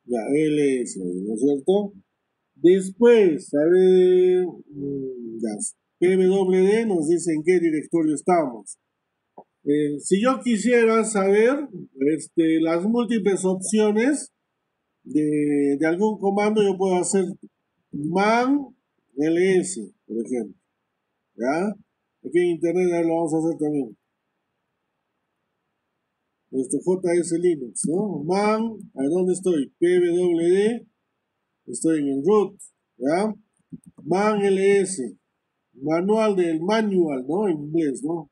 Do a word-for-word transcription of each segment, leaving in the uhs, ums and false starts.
Ya, ls, ¿no es cierto? Después, a ver, mm, ya, pwd nos dice en qué directorio estamos. Eh, si yo quisiera saber este, las múltiples opciones de, de algún comando, yo puedo hacer man ls, por ejemplo. ¿Ya? Aquí en internet ya lo vamos a hacer también. Nuestro J S Linux, ¿no? Man, ¿a dónde estoy? pwd, estoy en el root, ¿ya? Man ls, manual del manual, ¿no? En inglés, ¿no?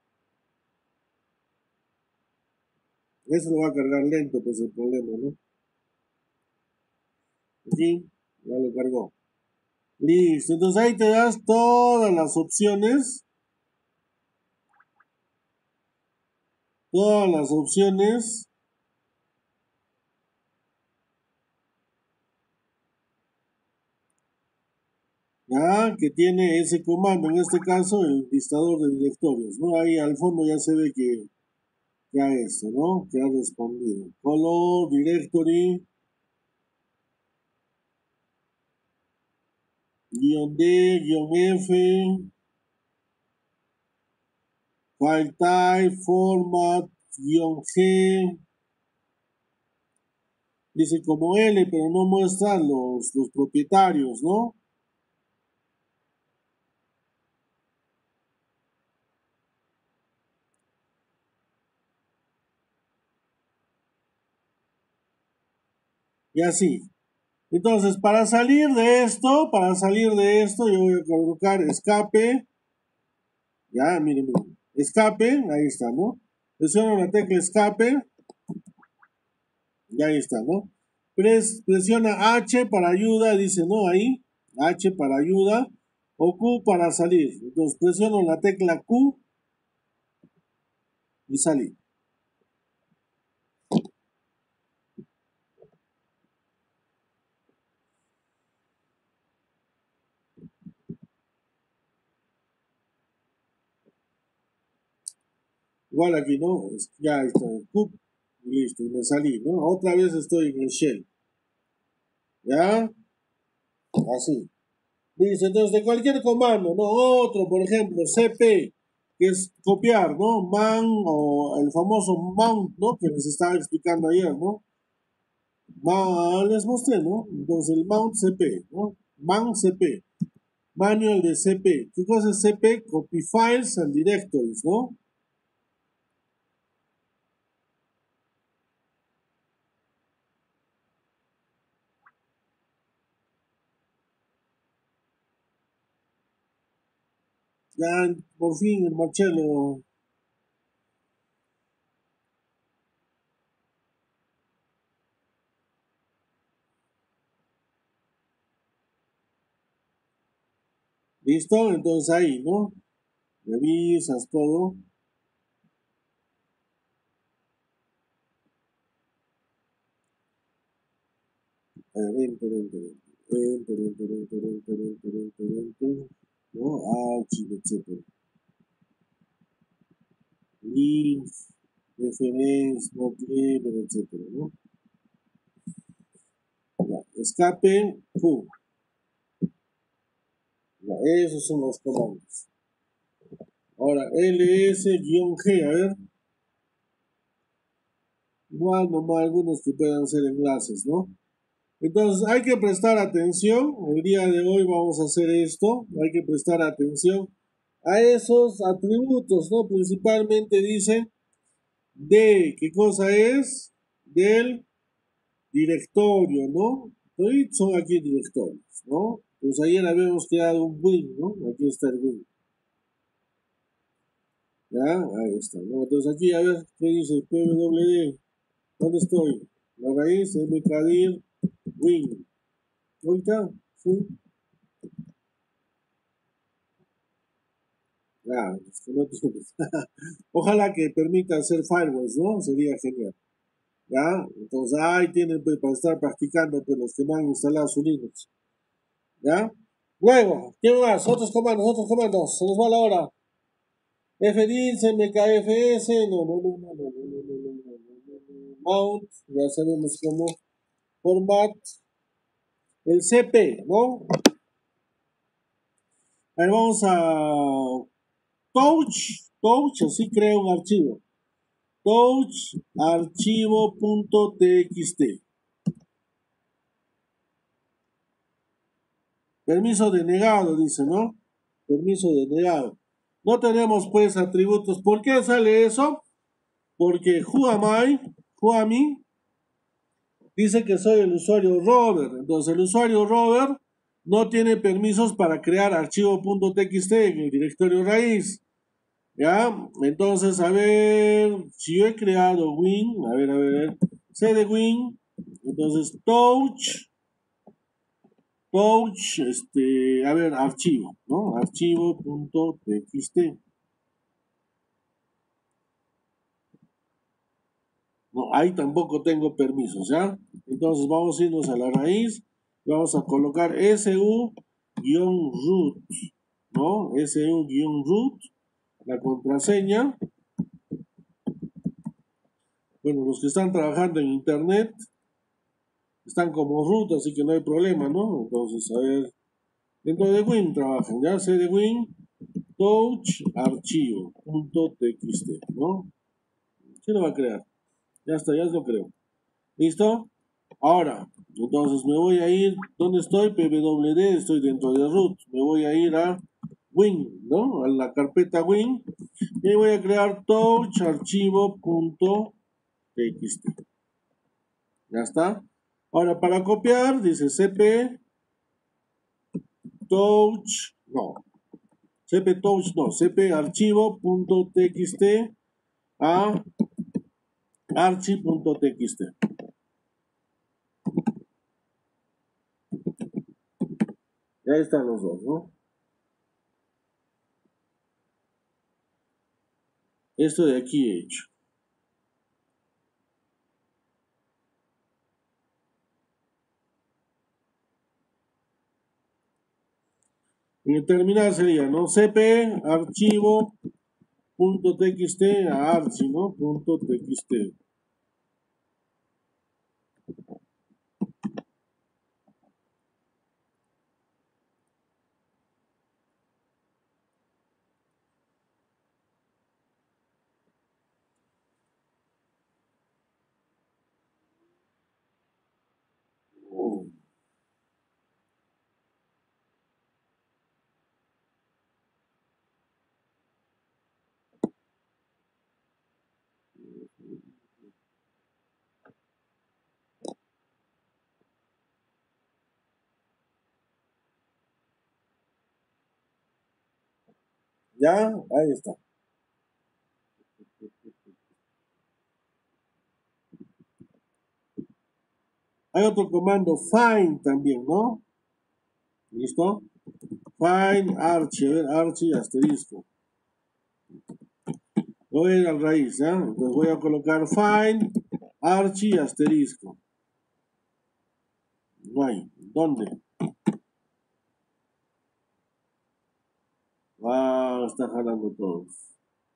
Eso lo va a cargar lento, pues el problema, ¿no? Aquí, ya lo cargó. Listo, entonces ahí te das todas las opciones, todas las opciones, ¿ya? Que tiene ese comando, en este caso el listador de directorios, ¿no? Ahí al fondo ya se ve que ya esto, ¿no? Que ha respondido. Color, directory, guión D, guión F, file type, format, guión G, dice como L, pero no muestra los, los propietarios, ¿no? Y así. Entonces, para salir de esto, para salir de esto, yo voy a colocar escape. Ya, miren, miren. Escape, ahí está, ¿no? Presiono la tecla escape. Y ahí está, ¿no? Pres, presiona H para ayuda, dice, ¿no? Ahí. H para ayuda. O Q para salir. Entonces, presiono la tecla Q y salí. Igual aquí, ¿no? Ya está. Q. Y listo, y me salí, ¿no? Otra vez estoy en el shell. ¿Ya? Así. Dice, entonces, de cualquier comando, ¿no? Otro, por ejemplo, cp, que es copiar, ¿no? Man o el famoso mount, ¿no? Que les estaba explicando ayer, ¿no? Man, les mostré, ¿no? Entonces, el mount cp, ¿no? Man cp, manual de cp. ¿Qué cosa es cp? Copy files and directories, ¿no? Ya, por fin, el Marcelo. ¿Listo? Entonces ahí, ¿no? Revisas todo. A ver, enter, enter, enter, enter, enter, enter, enter, enter, enter, ¿no? Archivo, etcétera. Link, referencia, no clever, etcétera, ¿no? Ya, escape, pum. Ya, esos son los comandos. Ahora, ls-g, a ver. Igual nomás algunos que puedan ser enlaces, ¿no? Entonces hay que prestar atención. El día de hoy vamos a hacer esto. Hay que prestar atención a esos atributos, ¿no? Principalmente dicen de, ¿qué cosa es? Del directorio, ¿no? Hoy son aquí directorios, ¿no? Pues ayer habíamos creado un win, ¿no? Aquí está el win. ¿Ya? Ahí está, ¿no? Entonces aquí a ver qué dice pwd. ¿Dónde estoy? La raíz, mkdir, win. ¿Ahorita? ¿Sí? Ya, es que no tienes. Ojalá que permita hacer firewalls, ¿no? Sería genial. ¿Ya? Entonces ahí tienen pues, para estar practicando pues, los que no han instalado su Linux. ¿Ya? Luego, ¿qué más? Otros comandos, otros comandos. Se nos va la hora. fdisk, mkfs, no, no, no, no, no, no, no, no, no, no, no, no, mount, ya sabemos cómo. format, el C P, ¿no? Ahí vamos a touch, touch, así creo un archivo. Touch archivo.txt. Permiso denegado, dice, ¿no? Permiso denegado. No tenemos pues atributos. ¿Por qué sale eso? Porque who am I, who am I, dice que soy el usuario Robert. Entonces el usuario Robert no tiene permisos para crear archivo.txt en el directorio raíz. ¿Ya? Entonces, a ver, si yo he creado Win, a ver, a ver, C de Win, entonces touch, touch, este, a ver, archivo, ¿no? Archivo.txt. No, ahí tampoco tengo permisos, ¿ya? Entonces vamos a irnos a la raíz, vamos a colocar su-root, ¿no? su-root, la contraseña. Bueno, los que están trabajando en internet están como root, así que no hay problema, ¿no? Entonces, a ver, dentro de Win trabajan, ya sé de Win, touch, archivo, punto txt, ¿no? ¿Qué lo va a crear? Ya está, ya lo creo. ¿Listo? Ahora, entonces me voy a ir, ¿dónde estoy? P W D, estoy dentro de root. Me voy a ir a Win, ¿no? A la carpeta Win. Y voy a crear touch archivo.txt. Ya está. Ahora, para copiar, dice cp touch, no, cp touch, no, cp archivo.txt a archi.txt. Ya están los dos, ¿no? Esto de aquí he hecho. En el terminal sería, ¿no? cp archivo.txt a archi, ¿no? Punto .txt. Oh. Ya, ahí está. Hay otro comando, find también, ¿no? ¿Listo? Find archi, a ver, archi asterisco. Voy a ir al raíz, ¿ya? Entonces voy a colocar find archi asterisco. No hay. ¿Dónde? Ah, está jalando todos.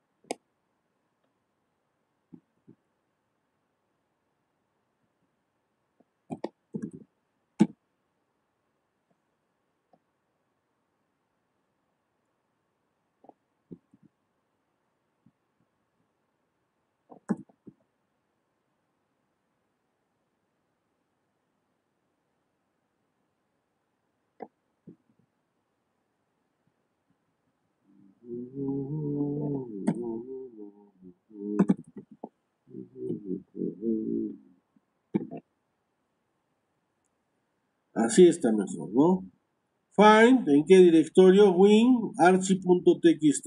Así está mejor, ¿no? Find, ¿en qué directorio? Win archi.txt.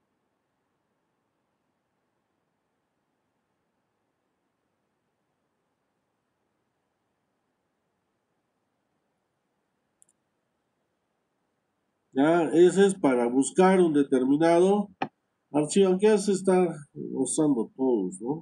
Ya, ese es para buscar un determinado archivo, aunque ya se está usando todos, ¿no?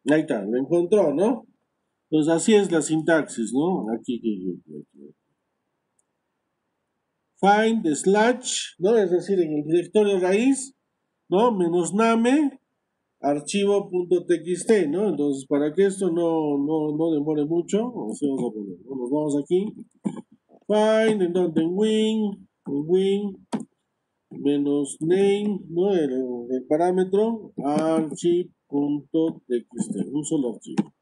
Ahí está, lo encontró, ¿no? Entonces así es la sintaxis, ¿no? Aquí, aquí, aquí, aquí. Find slash, ¿no? Es decir, en el directorio raíz, ¿no? Menos name, archivo.txt, ¿no? Entonces, para que esto no, no, no demore mucho, así vamos a poner, ¿no? Nos vamos aquí, find, en donde en win, en win, menos name, ¿no? El, el parámetro, archivo.txt, un solo archivo.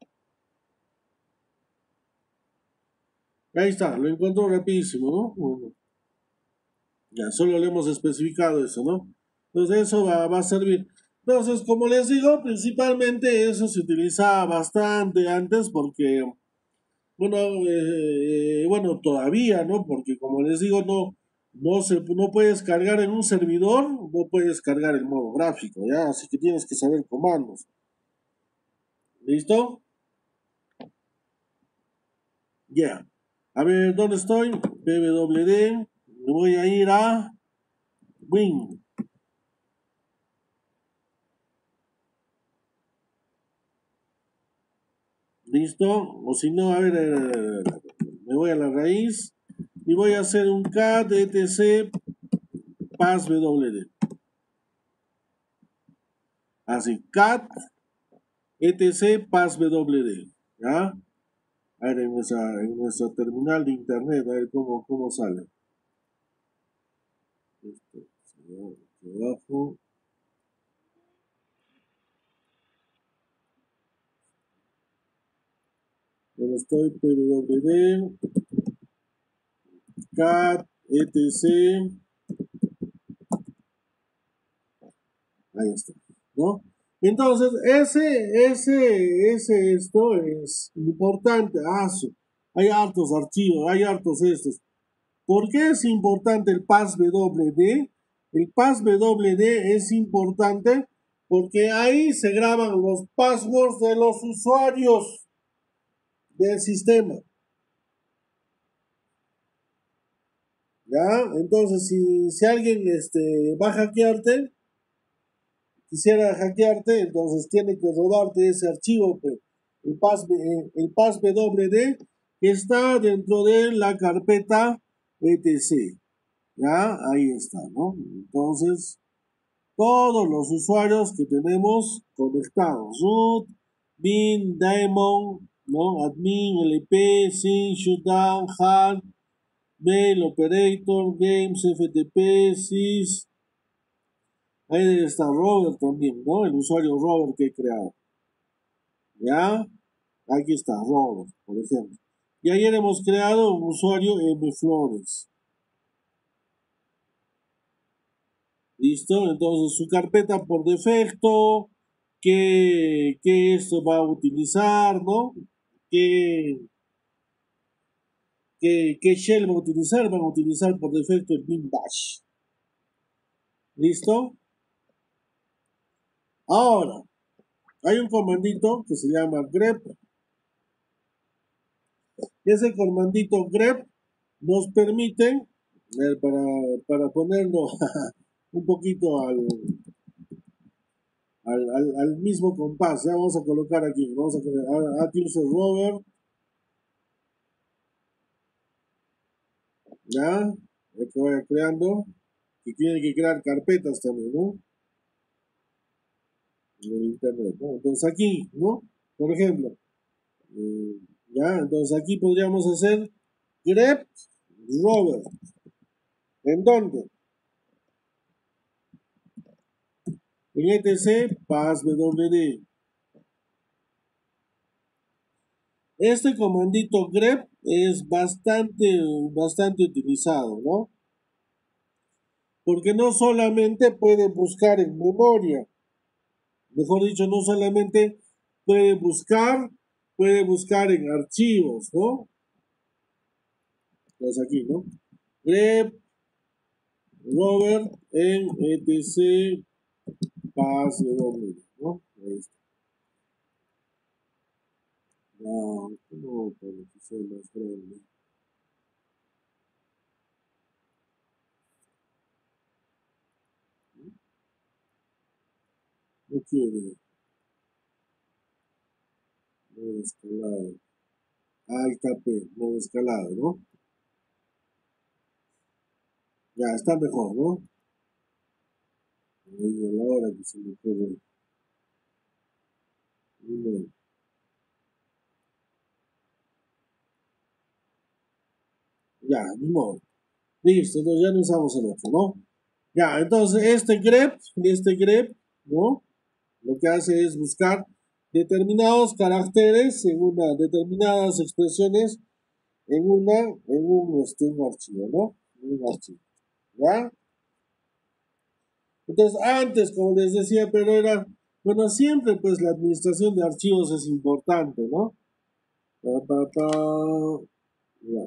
Ahí está, lo encontró rapidísimo, ¿no? Bueno, ya, solo le hemos especificado eso, ¿no? Entonces eso va, va a servir. Entonces, como les digo, principalmente eso se utilizaba bastante antes porque, bueno, eh, bueno, todavía, ¿no? Porque como les digo, no, no se, no puedes cargar en un servidor, no puedes cargar el modo gráfico, ¿ya? Así que tienes que saber comandos. ¿Listo? Ya. Yeah. A ver, ¿dónde estoy? P W D. Me voy a ir a Win. ¿Listo? O si no, a ver, a ver, a ver, me voy a la raíz y voy a hacer un cat etc passwd. Así, cat etc passwd. ¿Ya? A ver, en nuestra, en nuestra terminal de internet, a ver cómo, cómo sale. Esto, aquí abajo. Donde estoy, pwd, cat etc. Ahí está, ¿no? Entonces, ese, ese, ese, esto es importante. Ah, su- hay hartos archivos, hay hartos estos. ¿Por qué es importante el passwd? El passwd es importante porque ahí se graban los passwords de los usuarios del sistema. ¿Ya? Entonces, si, si alguien este, va a hackearte, quisiera hackearte, entonces tiene que robarte ese archivo, pues, el, pas, el passwd que está dentro de la carpeta etc. Ya, ahí está, ¿no? Entonces, todos los usuarios que tenemos conectados, root, bin, daemon, ¿no? Admin, lp, sync, shutdown, hard, mail, operator, games, ftp, sys. Ahí está Robert también, ¿no? El usuario Robert que he creado. ¿Ya? Aquí está Robert, por ejemplo. Y ayer hemos creado un usuario mflores. ¿Listo? Entonces su carpeta por defecto, ¿qué, qué esto va a utilizar, ¿no? ¿Qué, qué, qué shell va a utilizar? Van a utilizar por defecto el bin bash. ¿Listo? Ahora, hay un comandito que se llama grep. Ese comandito grep nos permite, eh, para, para ponerlo un poquito al, al, al, al mismo compás, ya vamos a colocar aquí, vamos a colocar at user Robert, ya, ya que vaya creando, que tiene que crear carpetas también, ¿no? En el internet, ¿no? Entonces aquí, ¿no? Por ejemplo, eh, ya, entonces aquí podríamos hacer grep Robert. ¿En dónde? En etc passwd. Este comandito grep es bastante, bastante utilizado, ¿no? Porque no solamente puede buscar en memoria, mejor dicho, no solamente puede buscar, puede buscar en archivos, ¿no? Pues aquí, ¿no? Grep Robert en etc passwd, ¿no? Ahí está. No, no, para que sea más grande. No quiere. modo escalado. Ahí está, P, modo escalado, ¿no? Ya, está mejor, ¿no? Ahí a la hora que se me ocurre. No. Ya, ni modo. Listo, entonces ya no usamos el otro, ¿no? Ya, entonces este grep, este grep, ¿no? Lo que hace es buscar determinados caracteres en una, determinadas expresiones en una, en un, este, un archivo, ¿no? En un archivo, ¿ya? Entonces, antes, como les decía, pero era, bueno, siempre pues la administración de archivos es importante, ¿no? Pa, pa, pa, ya.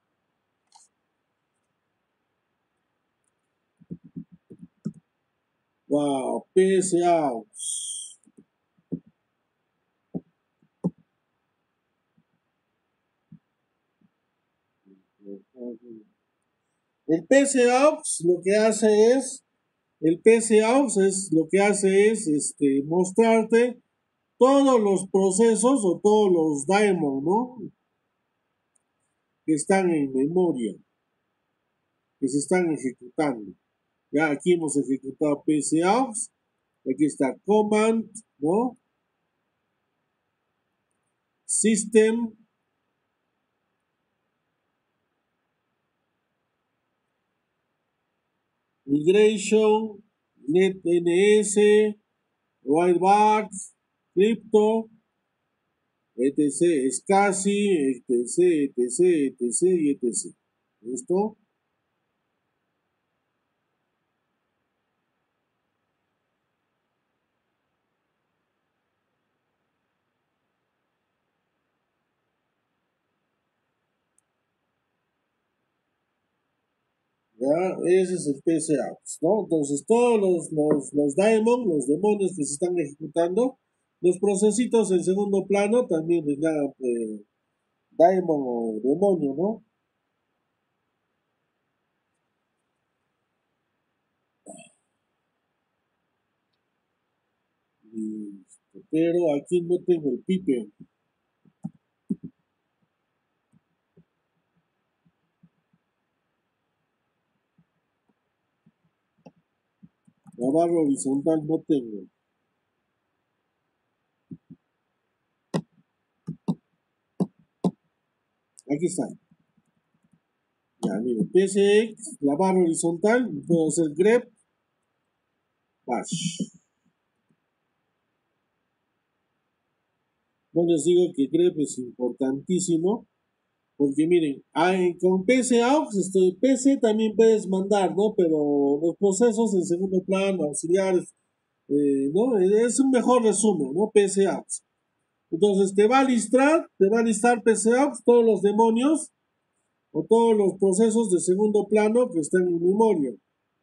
Wow, P S A. El P S A lo que hace es, el P S A es lo que hace es este, mostrarte todos los procesos o todos los daemon, ¿no? Que están en memoria, que se están ejecutando. Ya aquí hemos ejecutado P S A, aquí está command, ¿no? System, migration, netns, whiteback, crypto, etc, SCSI, etc, etc, etc y etc. ¿Listo? ¿Ya? Ese es el P S A, ¿no? Entonces, todos los, los, los daemon, los demonios que se están ejecutando, los procesitos en segundo plano también les llaman eh, daemon o demonio, ¿no? Listo. Pero aquí no tengo el pipe. La barra horizontal no tengo. Aquí está. Ya, miren, P S X, la barra horizontal, puedo hacer grep, bash. No les digo que grep es importantísimo, porque miren, hay, con P S A U X, este, P C también puedes mandar, ¿no? Pero los procesos en segundo plano, auxiliares, eh, ¿no? Es un mejor resumen, ¿no? P S A U X. Entonces te va a listar, te va a listar P S A U X todos los demonios o todos los procesos de segundo plano que están en memoria.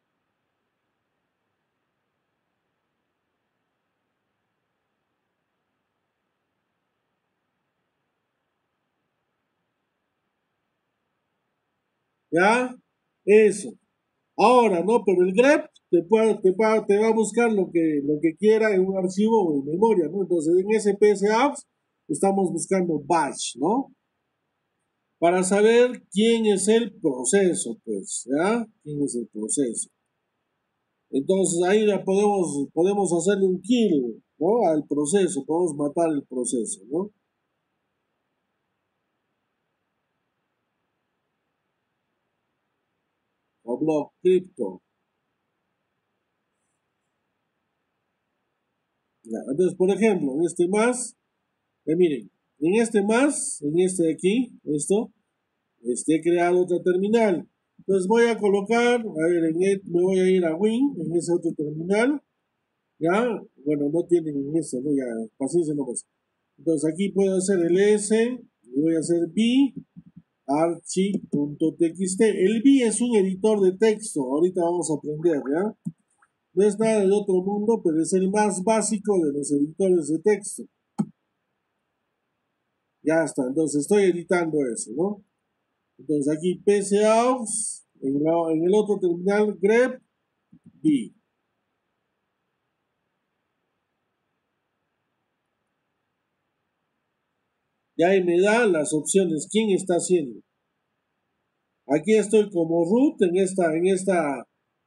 ¿Ya? Eso. Ahora, ¿no? Pero el grep te, puede, te, va, te va a buscar lo que, lo que quiera en un archivo o en memoria, ¿no? Entonces, en ese P S Apps estamos buscando batch, ¿no? Para saber quién es el proceso, pues, ¿ya? ¿Quién es el proceso? Entonces, ahí ya podemos, podemos hacerle un kill, ¿no? Al proceso, podemos matar el proceso, ¿no? O block crypto. ¿Ya? Entonces, por ejemplo, en este más, eh, miren, en este más, en este de aquí, esto, este, he creado otra terminal. Entonces voy a colocar, a ver, en el, me voy a ir a Win, en ese otro terminal, ¿ya? Bueno, no tienen en ese, ¿no? Ya, paciencia nomás. Entonces aquí puedo hacer el S, y voy a hacer B, archi.txt. El B es un editor de texto, ahorita vamos a aprender, ¿ya? No es nada del otro mundo, pero es el más básico de los editores de texto. Ya está, entonces estoy editando eso, ¿no? Entonces aquí P C A U X, en, la, en el otro terminal grep B. y ahí me da las opciones, quién está haciendo. Aquí estoy como root en esta, en esta,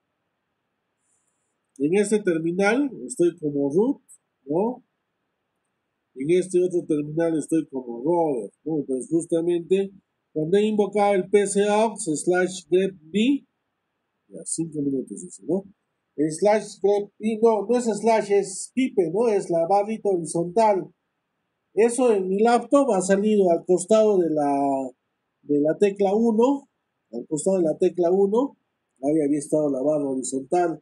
en este terminal, estoy como root, ¿no? En este otro terminal estoy como rover, ¿no? Entonces justamente cuando he invocado el pcops slash grepb, ya cinco minutos dice, ¿no? El slash grepb, no, no es slash, es pipe, ¿no? Es la barrita horizontal. Eso en mi laptop ha salido al costado de la, de la tecla uno, al costado de la tecla uno, ahí había estado la barra horizontal.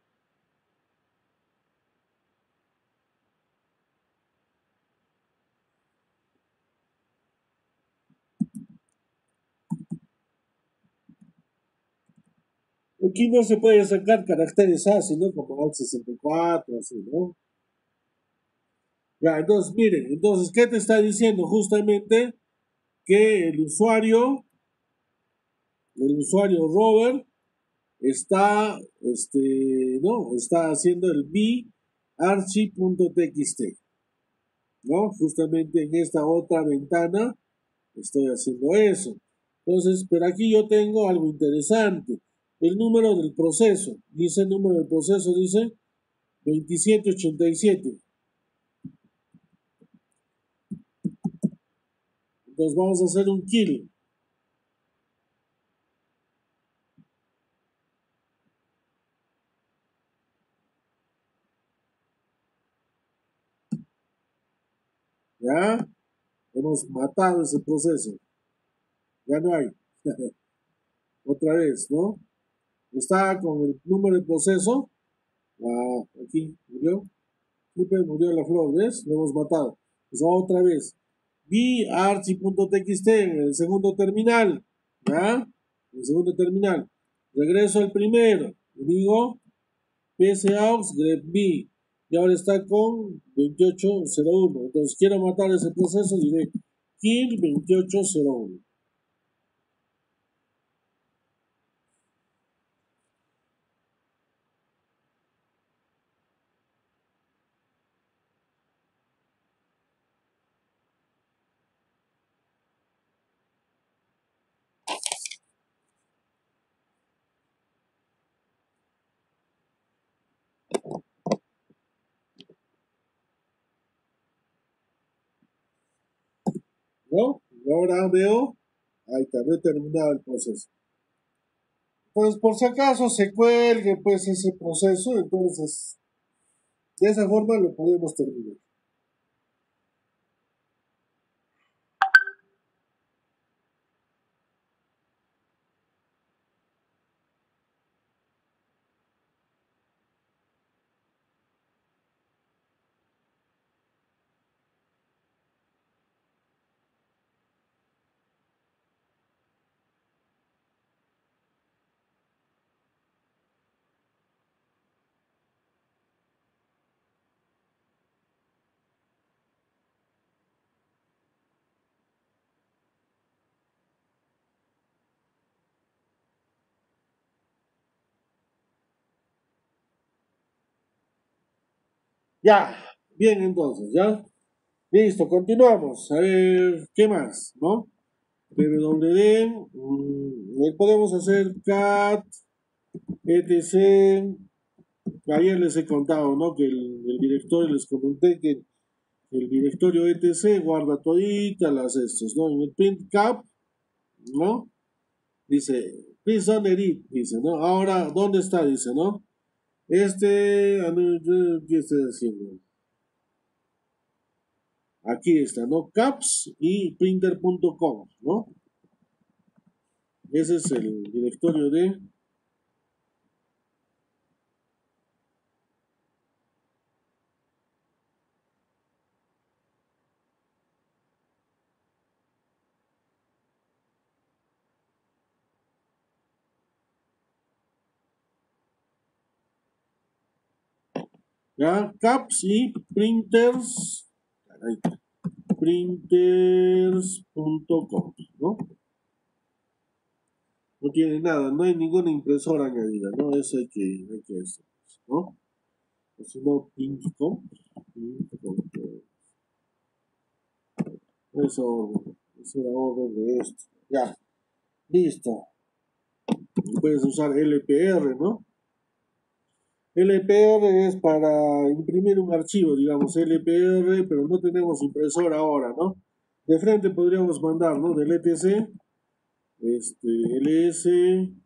Aquí no se puede sacar caracteres así, ¿no? Como al sesenta y cuatro, así, ¿no? Ya, entonces, miren, entonces, ¿qué te está diciendo? Justamente que el usuario, el usuario Robert, está, este, ¿no? Está haciendo el b archi.txt, ¿no? Justamente en esta otra ventana estoy haciendo eso. Entonces, pero aquí yo tengo algo interesante. El número del proceso. Dice el número del proceso, dice veintisiete ochenta y siete. Entonces vamos a hacer un kill. ¿Ya? Hemos matado ese proceso. Ya no hay. Otra vez, ¿no? Está con el número de proceso. Ah, aquí murió. Flipper murió la flor, ¿ves? Lo hemos matado. Pues otra vez. varchi.txt en el segundo terminal. ¿Ya? En el segundo terminal. Regreso al primero. Y digo psaux grep b. Y ahora está con veintiocho cero uno. Entonces quiero matar ese proceso. Diré kill veintiocho cero uno. ¿No? Y ahora veo. Ahí está, no he terminado el proceso. Pues por si acaso se cuelgue pues ese proceso, entonces de esa forma lo podemos terminar. Ya, bien entonces, ya. Listo, continuamos. A ver, ¿qué más? ¿No? P W D, mmm, podemos hacer cat, etc. Ayer les he contado, ¿no? Que el, el directorio, les comenté que el directorio etc guarda toditas las estos, ¿no? En el print cap, ¿no? Dice, please don't edit, dice, ¿no? Ahora, ¿dónde está? Dice, ¿no? Este, ¿qué estoy haciendo? Aquí está, ¿no? Caps y printer punto com, ¿no? Ese es el directorio de ¿ya? Caps y printers, printers punto com, ¿no? No tiene nada, no hay ninguna impresora añadida, ¿no? Eso hay que, hay que hacer, ¿no? O si no, print punto com, eso, hacer orden de esto. Ya, listo. Puedes usar L P R, ¿no? L P R es para imprimir un archivo, digamos, L P R, pero no tenemos impresora ahora, ¿no? De frente podríamos mandar, ¿no? Del E T C, este, L S,